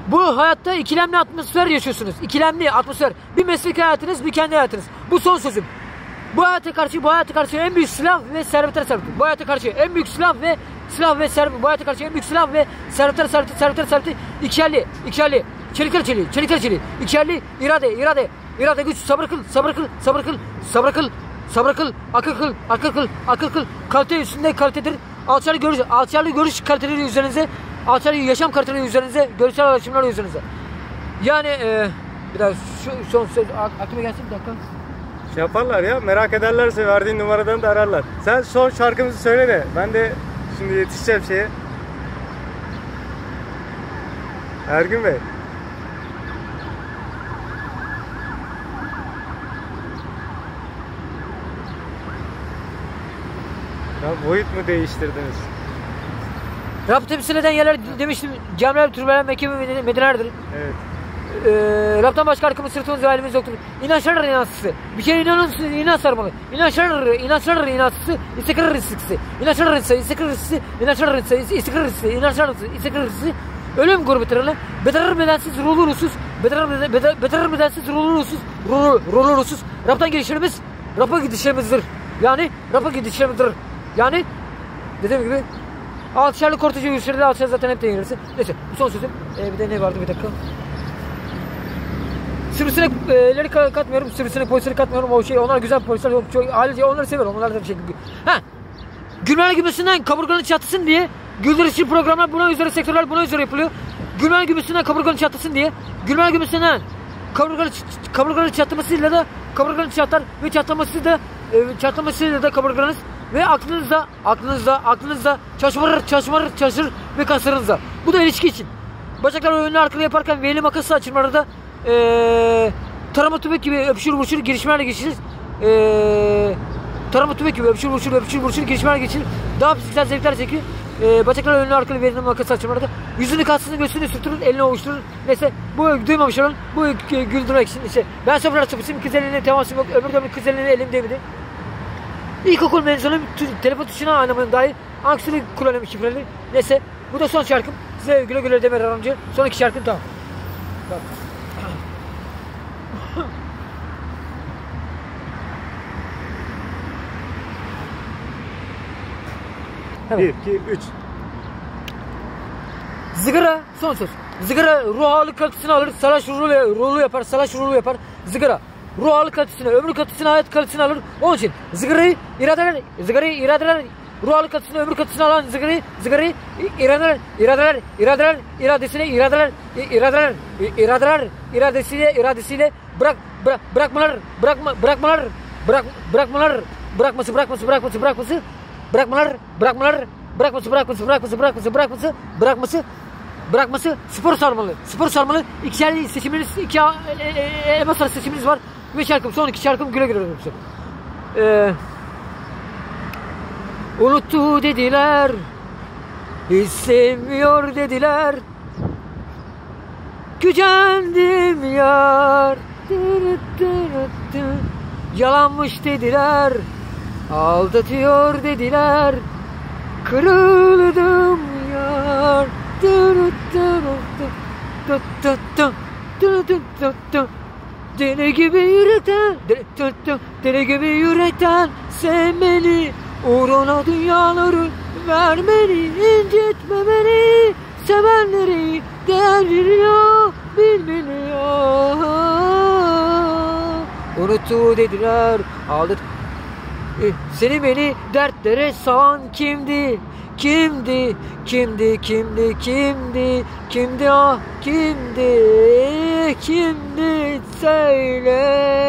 Bu hayatta ikilemli atmosfer yaşıyorsunuz. İkilemli atmosfer. Bir meslek hayatınız, bir kendi hayatınız. Bu son sözüm. Bu hayata karşı en büyük silah ve servetler serveti. Bu hayata karşı en büyük silah ve servet. Bu hayata karşı en büyük silah ve servetler serveti. İkilerli. Çelikler çeliği. İkilerli irade güç. Sabır kıl. Akıl kıl. Kalite üstünde kalitedir. Alçalı görüş kaliteleri üzerinize. Alçalı yaşam kaliteleri üzerinize. Görüşsel alışımlar üzerinize. Yani bir daha şu son söz aklıma gelsin bir dakika. Şey yaparlar ya, merak ederlerse verdiğin numaradan da ararlar. Sen son şarkımızı söyle de ben de şimdi yetişeceğim şeye. Ergün Bey. Ya boyut mu değiştirdiniz? Rab temsil eden yerler demiştim. Camiler, türbeler, Mekke ve Medine'lerdir. Evet. Rab'dan başka arkamız sırtımız ve halimiz yoktur. İnançlar inansızı. Bir kere inanç sarmalı. İnançlar inansızı. İstikrar riskisi. İnançlar riskisi. Ölüm gurbetlerine. Bederir bedensiz, ruhlu ruhsuz. Bederir bedensiz, ruhlu ruhsuz. Rab'dan gelişlerimiz, Rab'a gidişlerimizdir. Yani dediğim gibi alçalı kortucu yürüyüşlerde alçalı zaten hep değinirsin. Neyse bu son sözüm. Bir de ne vardı bir dakika. Sivrisinekleri katmıyorum. Sivrisinekleri polisleri katmıyorum. O şey onlar güzel polisler. Ailece onları seviyorum. Onlar da bir şey. Gülmen gibisinden kaburganın çatısın diye güldürücü programlar buna üzere sektörler buna üzere yapılıyor. Gülmen gibisinden kaburganın çatısın diye gülmen gibisinden kaburganın çatlamasıyla da kaburganın çatlar ve çatlamasıyla da kaburganız ve aklınızda çalışır ve kaslarınızda. Bu da ilişki için. Bacaklar önüne arkalı yaparken ve eli makası açılmaları da tarama tübek gibi öpüşür vuruşur girişimlerle geçiriz. Tarama tübek gibi öpüşür vuruşur girişimlerle geçiriz. Daha fiziksel zevkler çekiyor. Bacaklar önüne arkalı ve elini makası açılmaları da yüzünü kalsın göğsünü sürtürür, elini ovuşturur. Neyse bu duymamış olan bu güldürmek için işte. Ben sıfırlar sıfırsın kız eline temasım yok. Öbür dönem kız eline elim değmedi. İlkokul mezunuyum. Telefon tuşuna anlamadım dahi. Aksini kullanıyorum şifreli. Neyse bu da son şarkım. Size güle güle Demir Aramcı. Son iki şarkım tamam. Evet. 1, 2, 3. Zıgara son söz. Zıgara ruh ağırlık kalitesini alır. Salaş ruhlu yapar. Zıgara ruh ağırlık kalitesini, ömrü kalitesini, hayat kalitesini alır. Onun için zıgarayı iradeler ruh ağırlık kalitesini, ömrü kalitesini alan zıgarayı iradesiyle bırakması spor sarmalı ikişerli seçiminiz iki elmas arası seçiminiz var ve şarkım son iki şarkım güle güle unuttu dediler hiç sevmiyor dediler gücendim yar yalanmış dediler aldatıyor dediler kırıldım yar deli gibi yürekten sevmeli uğruna dünyaları vermeli incitmemeli sevenleri değer veriyor bilmeli unuttu dediler aldat seni beni dertlere salan kimdi ah kimdi söyle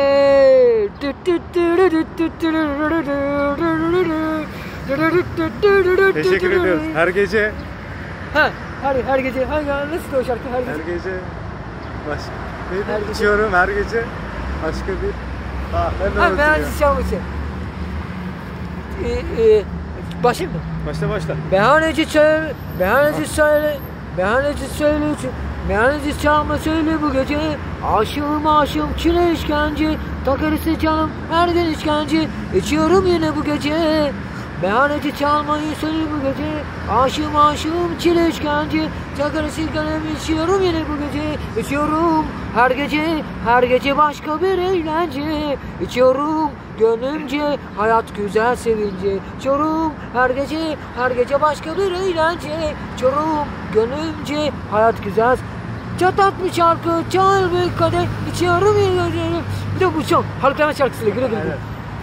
teşekkür ediyoruz her gece her gece nasıl o şarkı her gece başka içiyorum her gece başka bir ben çalmışım başlayayım mı? Başla. Behaneci çalma söyle bu gece. Aşığım çile işkence. Takarısı canım her gün işkence. İçiyorum yine bu gece. Meyhaneci çalmayı söyle bu gece. Aşığım aşığım çile işkence. Çakırı sigara içiyorum yine bu gece. İçiyorum her gece başka bir eğlence. İçiyorum gönlümce hayat güzel sevince. İçiyorum her gece başka bir eğlence. İçiyorum gönlümce hayat güzel. Çatat bir şarkı çal bir kadeh. İçiyorum yine. Bir de bu çok Haluk Levent şarkısıyla güle güle. Evet.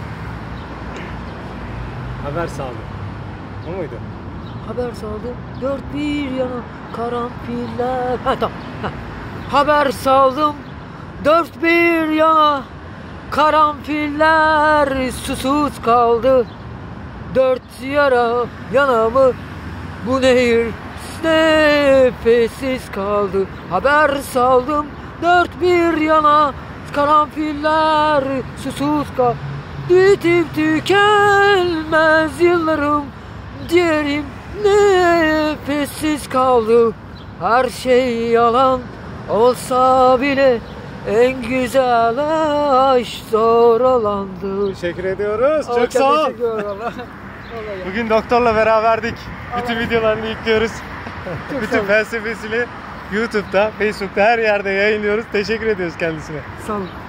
Haber saldı. O muydu? Haber saldım dört bir yana karanfiller. Ha tamam. Ha. Haber saldım dört bir yana karanfiller susuz kaldı. Dört yanamı bu nehir nefessiz kaldı. Haber saldım dört bir yana karanfiller susuz kaldı. Bitip tükenmez yıllarım, diyelim nefessiz kaldı. Her şey yalan olsa bile en güzel aşk zor olandı. Teşekkür ediyoruz. Çok sağ ol. Bugün doktorla beraberdik. Bütün videolarını yüklüyoruz. Bütün felsefesini YouTube'da, Facebook'ta her yerde yayınlıyoruz. Teşekkür ediyoruz kendisine. Sağ olun.